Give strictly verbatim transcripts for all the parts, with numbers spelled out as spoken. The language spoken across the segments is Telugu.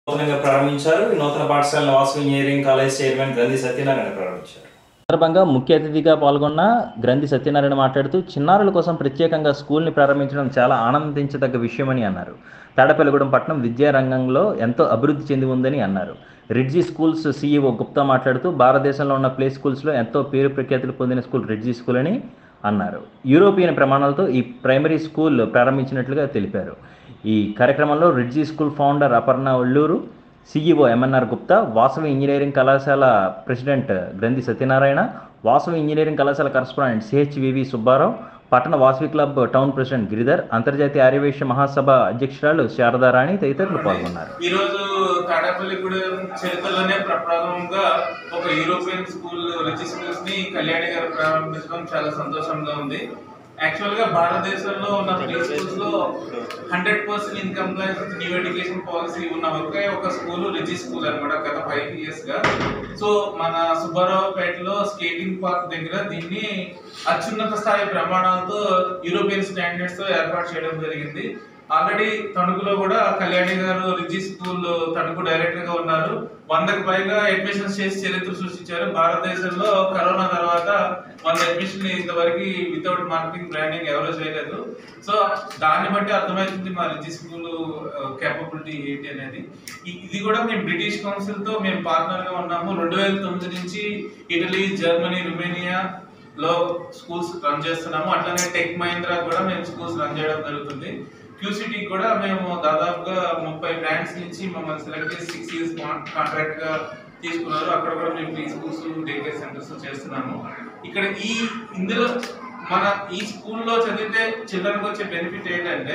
నూతనంగా ప్రారంభించారు. ఈ నూతన పాఠశాలను వాసవి ఇంజనీరింగ్ కాలేజ్ చైర్మన్ గ్రంథి సత్యనారాయణ ప్రారంభించారు. సందర్భంగా ముఖ్య అతిథిగా పాల్గొన్న గ్రంథి సత్యనారాయణ మాట్లాడుతూ చిన్నారుల కోసం ప్రత్యేకంగా స్కూల్ని ప్రారంభించడం చాలా ఆనందించదగ్గ విషయమని అన్నారు. తాడేపల్లిగూడెం పట్టణం విద్యారంగంలో ఎంతో అభివృద్ధి చెంది ఉందని అన్నారు. రిట్జీ స్కూల్స్ సీఈఓ గుప్తా మాట్లాడుతూ భారతదేశంలో ఉన్న ప్లే స్కూల్స్లో ఎంతో పేరు ప్రఖ్యాతులు పొందిన స్కూల్ రిట్జీ స్కూల్ అని అన్నారు. యూరోపియన్ ప్రమాణాలతో ఈ ప్రైమరీ స్కూల్ ప్రారంభించినట్లుగా తెలిపారు. ఈ కార్యక్రమంలో రిట్జీ school founder Aparna Olluru, CEO MNR Gupta, Vasavi engineering కళాశాల ప్రెసిడెంట్ గ్రంథి సత్యనారాయణ, వాసవి ఇంజనీరింగ్ కళాశాల కరస్పాండెంట్ సిహెచ్వివి సుబ్బారావు, పట్టణ Vasavi club town president Giridhar, అంతర్జాతీయ ఆర్యవైశ్య మహాసభ అధ్యక్షురాలు శారదారాణి తదితరులు పాల్గొన్నారు. ఈరోజు తాడేపల్లిగూడెం చరిత్రలోనే ప్రప్రథమంగా ఒక యూరోపియన్ స్కూల్ రిచ్ స్కూల్స్ ని కళ్యాణి గారు ప్రారంభించడం చాలా సంతోషంగా ఉంది. యాక్చువల్గా భారతదేశంలో ఉన్న ప్రీ స్కూల్స్ లో hundred percent income new education policy ఉన్న ఒకే ఒక స్కూల్ రిచ్ స్కూల్ అనమాట గత ఫైవ్ ఇయర్స్ గా. సో మన సుబ్బారావుపేటలో స్కేటింగ్ పార్క్ దగ్గర దీన్ని అత్యున్నత స్థాయి ప్రమాణాలతో యూరోపియన్ స్టాండర్డ్స్ తో ఏర్పాటు చేయడం జరిగింది. ఆల్రెడీ తణుకులో కూడా కళ్యాణి గారు రిజి స్కూల్ తణుకు డైరెక్టర్ గా ఉన్నారు. వందకు పైగా అడ్మిషన్స్ చేసి చరిత్ర సృష్టించారు. భారతదేశంలో కరోనా తర్వాత వంద అడ్మిషన్ ఇంతవరకు వితౌట్ మార్కెటింగ్ బ్రాండింగ్ ఎవరో చేయలేదు. సో దాన్ని బట్టి అర్థమవుతుంది మా రిజి స్కూల్ కేపబిలిటీ ఏంటి అనేది. ఇది కూడా మేము బ్రిటిష్ కౌన్సిల్ తో మేము పార్ట్నర్ గా ఉన్నాము. రెండు వేల తొమ్మిది నుంచి ఇటలీ, జర్మనీ, రుమేనియా లో స్కూల్స్ రన్ చేస్తున్నాము. అట్లానే టెక్ మహీంద్రా కూడా మేము స్కూల్స్ రన్ చేయడం జరుగుతుంది. క్యూసిటీ కూడా మేము దాదాపుగా ముప్పై బ్రాండ్స్ నుంచి మమ్మల్ని సెలెక్ట్ చేసి సిక్స్ ఇయర్స్ కాంట్రాక్ట్ గా తీసుకున్నారు. అక్కడ కూడా మేము pre schools, day care centres చేస్తున్నాము. ఇక్కడ ఈ ఇందులో మన ఈ స్కూల్లో చదివితే చిల్డ్రన్కి వచ్చే బెనిఫిట్ ఏంటంటే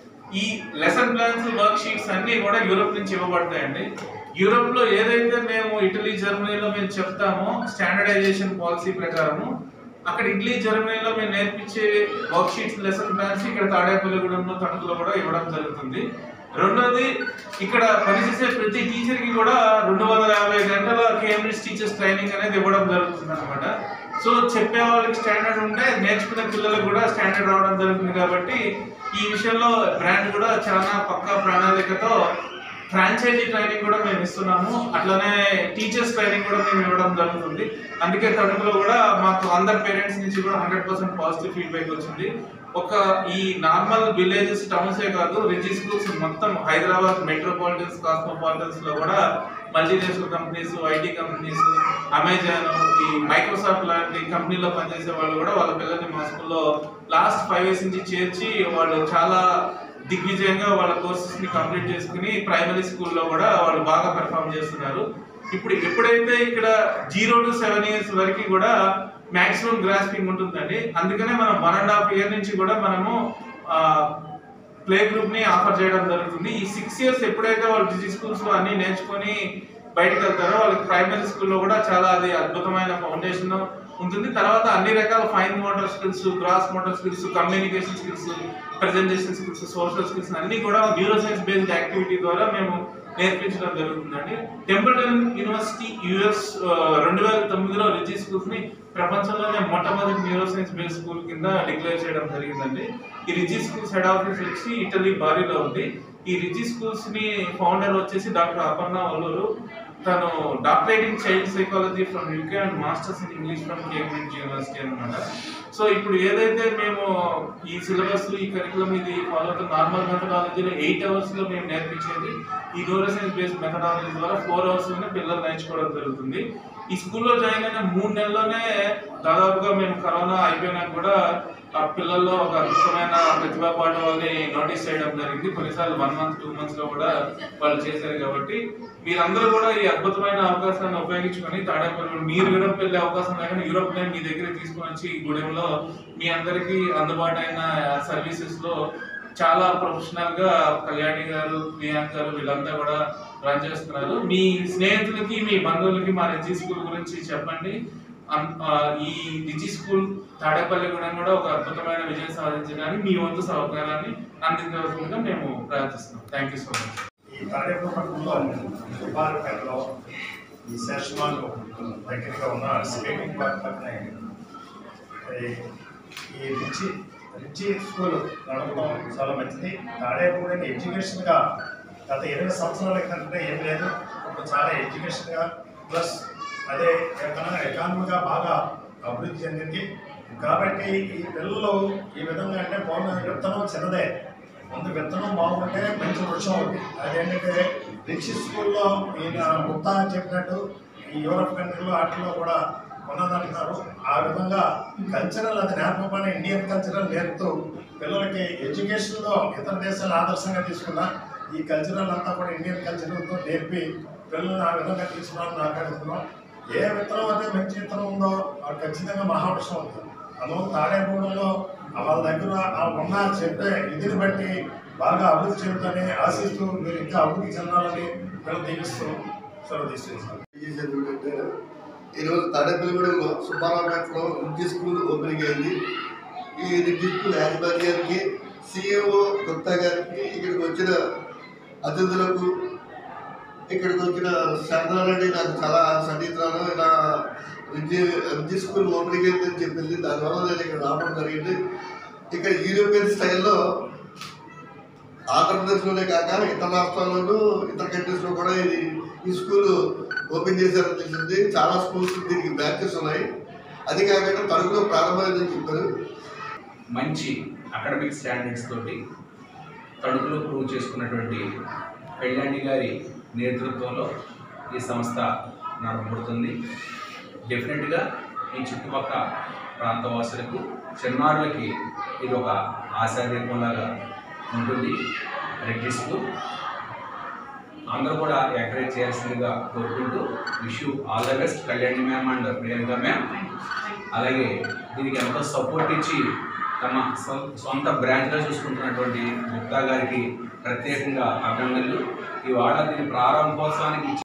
ఈ లెసన్ ప్లాన్స్, వర్క్ షీట్స్ అన్ని కూడా యూరోప్ నుంచి ఇవ్వబడతాయండి. యూరోప్ లో ఏదైతే మేము ఇటలీ, జర్మనీలో మేము చెప్తామో స్టాండర్డైజేషన్ పాలసీ ప్రకారము అక్కడ ఇటలీ, జర్మనీలో మేము నేర్పించే వర్క్ షీట్స్, లెసన్ ప్లాన్స్ ఇక్కడ తాడేపల్లిగూడెంలో, తణుకులో కూడా ఇవ్వడం జరుగుతుంది. రెండోది ఇక్కడ పనిచేసే ప్రతి టీచర్ కి కూడా రెండు వందల యాభై గంటల కేంబ్రిడ్జ్ టీచర్స్ ట్రైనింగ్ అనేది ఇవ్వడం జరుగుతుంది అనమాట. సో చెప్పే వాళ్ళకి స్టాండర్డ్ ఉంటే నేర్చుకునే పిల్లలకు కూడా స్టాండర్డ్ రావడం జరుగుతుంది. కాబట్టి ఈ విషయంలో బ్రాండ్ కూడా చాలా పక్కా ప్రణాళికతో ఫ్రాంచైజీ ట్రైనింగ్ కూడా మేము ఇస్తున్నాము. అట్లానే టీచర్స్ ట్రైనింగ్ కూడా మేము ఇవ్వడం జరుగుతుంది. అందుకే తణుకులో కూడా మాకు అందరి పేరెంట్స్ నుంచి కూడా హండ్రెడ్ పర్సెంట్ పాజిటివ్ ఫీడ్బ్యాక్ వచ్చింది. ఒక ఈ నార్మల్ విలేజెస్, టౌన్సే కాదు, రిచ్ స్కూల్స్ మొత్తం హైదరాబాద్ మెట్రోపాలిటన్స్, కాస్మోపాలిటన్స్ లో కూడా multinational companies, IT companies, Amazon, ఈ మైక్రోసాఫ్ట్ లాంటి కంపెనీలో పనిచేసే వాళ్ళు కూడా వాళ్ళ పిల్లల్ని మా స్కూల్లో లాస్ట్ ఫైవ్ ఇయర్స్ నుంచి చేర్చి వాళ్ళు చాలా దిగ్విజయంగా వాళ్ళ కోర్సెస్ ని కంప్లీట్ చేసుకుని ప్రైమరీ స్కూల్లో కూడా వాళ్ళు బాగా పెర్ఫామ్ చేస్తున్నారు. ఇప్పుడు ఎప్పుడైతే ఇక్కడ జీరో టు సెవెన్ ఇయర్స్ వరకు కూడా మాక్సిమం గ్రాస్పింగ్ ఉంటుందండి. అందుకనే మనం వన్ అండ్ హాఫ్ ఇయర్ నుంచి కూడా మనము ప్లే గ్రూప్ ని ఆఫర్ చేయడం జరుగుతుంది. ఈ సిక్స్ ఇయర్స్ ఎప్పుడైతే వాళ్ళు డిజి స్కూల్స్ లో అన్ని నేర్చుకొని బయటకు వెళ్తారో వాళ్ళకి ప్రైమరీ స్కూల్లో కూడా చాలా అది అద్భుతమైన ఫౌండేషన్ ఉంటుంది. తర్వాత అన్ని రకాల fine motor skills, gross motor skills, communication skills, presentation skills, social skills అన్ని కూడా న్యూరో సైన్స్ బేస్డ్ యాక్టివిటీ ద్వారా మేము నేర్పించడం జరుగుతుందండి. టెంపుల్టన్ యూనివర్సిటీ యుఎస్ రెండు వేల తొమ్మిదిలో రిజి స్కూల్స్ ని ప్రపంచంలోనే మొట్టమొదటి న్యూరో సైన్స్ బేస్డ్ స్కూల్ కింద డిక్లేర్ చేయడం జరిగిందండి. ఈ రిజి స్కూల్స్ హెడ్ ఆఫీస్ వచ్చి ఇటలీ బారిలో ఉంది. ఈ రిజి స్కూల్స్ ని ఫౌండర్ వచ్చేసి డాక్టర్ అపర్ణ ఒల్లూరు. తను doctorate in child psychology from UK and masters in English from Cambridge University అనమాట. సో ఇప్పుడు ఏదైతే మేము ఈ సిలబస్, ఈ కరికులం ఇది ఫాలో అవుతున్న నార్మల్ మెథడాలజీలో ఎయిట్ అవర్స్ లో మేము నేర్పించేది ఈ న్యూరో సైన్స్ బేస్డ్ మెథడాలజీ ద్వారా ఫోర్ అవర్స్ లోనే పిల్లలు నేర్చుకోవడం జరుగుతుంది. ఈ స్కూల్లో జాయిన్ అయిన మూడు నెలల్లోనే దాదాపుగా మేము కరోనా అయిపోయినాక కూడా ఆ పిల్లల్లో ఒక అద్భుతమైన ప్రతిభా పాఠవాన్ని నోటీస్ చేయడం జరిగింది. కొన్నిసార్లు వన్ మంత్ టూ మంత్స్ లో కూడా వాళ్ళు చేశారు. కాబట్టి మీరందరూ కూడా ఈ అద్భుతమైన అవకాశాన్ని ఉపయోగించుకొని తాడేపల్లి మీరు యూరోప్ వెళ్ళే అవకాశం లేకుండా యూరోప్ నేను మీ దగ్గర తీసుకుని వచ్చి ఈ గూడెంలో మీ అందరికీ అందుబాటు అయిన సర్వీసెస్ లో చాలా ప్రొఫెషనల్ గా కళ్యాణి గారు, ప్రియాంక గారు వీళ్ళంతా కూడా రన్ చేస్తున్నారు. మీ స్నేహితులకి, మీ బంధువులకి మా రిజి స్కూల్ గురించి చెప్పండి. ఈ రిజి స్కూల్ తాడేపల్లిగూడెం కూడా ఒక అద్భుతమైన విజయం సాధించడానికి మీ వంతు సహకారాన్ని అందించవలసిందిగా మేము ప్రార్థిస్తున్నాం. Thank you so much. ఈ తాడేపల్లిగూడెంలో సుబ్బారావుపేటలో ఈ శేషమాలు దగ్గరగా ఉన్న స్కేటింగ్ పార్క్ పక్కనే ఈ రిచి రిచి స్కూల్ నడపడం చాలా మంచిది. తాడేపల్లిగూడెం ఎడ్యుకేషన్గా గత ఇరవై సంవత్సరాల కంటే ఏం లేదు. ఇప్పుడు చాలా ఎడ్యుకేషన్గా ప్లస్ అదే ఎకానమీగా బాగా అభివృద్ధి చెందింది. కాబట్టి ఈ పిల్లలు ఈ విధంగా అంటే బాగున్న విత్తనం చిన్నదే, ముందు విత్తనం బాగుంటే మంచి వృక్షం అవుతుంది. అదేంటంటే రిచ్ స్కూల్లో ఈయన ముక్తా చెప్పినట్టు ఈ యూరప్ కంట్రీలో వాటిలో కూడా ఉన్నదంటున్నారు. ఆ విధంగా కల్చరల్ అది నేర్పమని ఇండియన్ కల్చరల్ నేర్పుతూ పిల్లలకి ఎడ్యుకేషన్లో ఇతర దేశాలను ఆదర్శంగా తీసుకున్న ఈ కల్చరల్ అంతా కూడా ఇండియన్ కల్చరల్తో నేర్పి పిల్లల్ని ఆ విధంగా తీసుకున్నాను నాకు అడుగుతున్నాం. ఏ విత్తనం అయితే మంచి విత్తనం ఉందో అది ఖచ్చితంగా మహావృక్షం అవుతుంది. అందులో తాడేపూడంలో వాళ్ళ దగ్గర ఉన్న చెప్పే ఇదిని బట్టి బాగా అభివృద్ధి చెందుతని ఆశిస్తూ మీరు ఇంకా అభివృద్ధి చెందాలని పిల్లలు దీవిస్తూ సెలవు తీసుకుంటారు. ఈరోజు తాడేపల్లిగూడెంలో సుబ్బారావుపేటలో రిడ్జి స్కూల్ ఓపెనింగ్ అయింది. ఈ రిడ్జి స్కూల్ యాజమాన్య గారికి, సిఇఓ గుప్తా గారికి, ఇక్కడికి వచ్చిన అతిథులకు, ఇక్కడికి వచ్చిన శారదారెడ్డి నాకు చాలా సన్నిహితురాలు. ఇలా రిడ్జి రిడ్జి స్కూల్ ఓపెనింగ్ అయిందని చెప్పింది. దానివల్ల నేను ఇక్కడ రావడం జరిగింది. ఇక్కడ యూరోపియన్ స్టైల్లో ఆంధ్రప్రదేశ్లోనే కాక ఇతర రాష్ట్రాల్లోనూ ఇతర కంట్రీస్లో కూడా ఇది ఈ స్కూల్ ఓపెన్ చేశారని తెలిసింది. చాలా స్కూల్స్ దీనికి బ్రాంచెస్ ఉన్నాయి. అది కాకుండా తణుకులో ప్రారంభమైందని చెప్పారు. మంచి అకాడమిక్ స్టాండర్డ్స్ తోటి తణుకులో ప్రూవ్ చేసుకున్నటువంటి కళ్యాణి గారి నేతృత్వంలో ఈ సంస్థ నడపబడుతుంది. డెఫినెట్గా ఈ చుట్టుపక్కల ప్రాంతవాసులకు, చిన్నారులకి ఇది ఒక ఆశాదీపంలాగా ఉంటుంది. రిడ్జి స్కూల్ అందరూ కూడా ఎంకరేజ్ చేయాల్సిందిగా కోరుకుంటూ wish you all the best Kalyani ma'am and Priyanka ma'am. అలాగే దీనికి ఎంతో సపోర్ట్ ఇచ్చి తమ సొంత బ్రాంచ్గా చూసుకుంటున్నటువంటి గుప్తా గారికి ప్రత్యేకంగా అభినందనలు. ఇవాళ దీని ప్రారంభోత్సవానికి